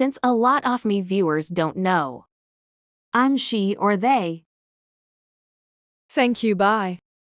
since a lot of me viewers don't know. I'm she or they. Thank you, bye.